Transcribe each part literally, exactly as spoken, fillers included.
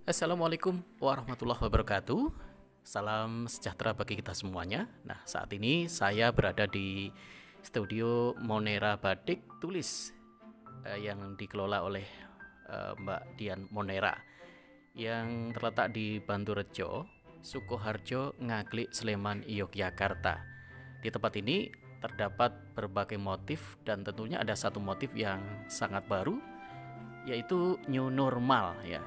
Assalamualaikum warahmatullahi wabarakatuh. Salam sejahtera bagi kita semuanya. Nah, saat ini saya berada di studio Monera Batik Tulis eh, yang dikelola oleh eh, Mbak Dian Monera yang terletak di Banturejo, Sukoharjo, Ngaglik, Sleman, Yogyakarta. Di tempat ini terdapat berbagai motif dan tentunya ada satu motif yang sangat baru, yaitu new normal ya.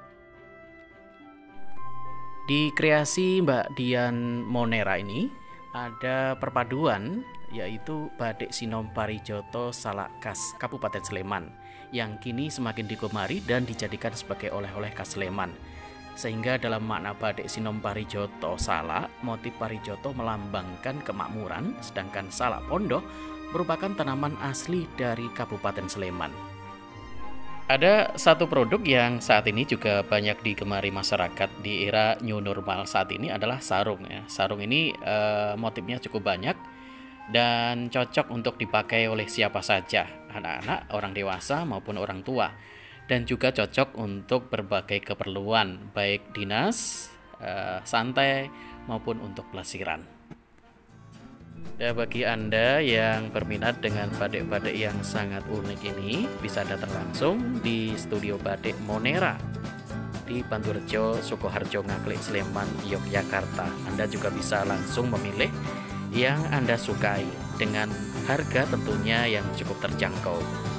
Di kreasi Mbak Dian Monera ini ada perpaduan, yaitu batik Sinom Parijoto Salak khas Kabupaten Sleman yang kini semakin digemari dan dijadikan sebagai oleh-oleh khas Sleman. Sehingga dalam makna batik Sinom Parijoto Salak, motif Parijoto melambangkan kemakmuran, sedangkan salak pondok merupakan tanaman asli dari Kabupaten Sleman. Ada satu produk yang saat ini juga banyak digemari masyarakat di era new normal saat ini adalah sarung ya. Sarung ini eh, motifnya cukup banyak dan cocok untuk dipakai oleh siapa saja, anak-anak, orang dewasa maupun orang tua. Dan juga cocok untuk berbagai keperluan, baik dinas, eh, santai maupun untuk pelesiran. Ya, bagi Anda yang berminat dengan batik-batik yang sangat unik ini, bisa datang langsung di studio batik Monera di Banturejo, Sukoharjo, Ngaglik, Sleman, Yogyakarta. Anda juga bisa langsung memilih yang Anda sukai dengan harga tentunya yang cukup terjangkau.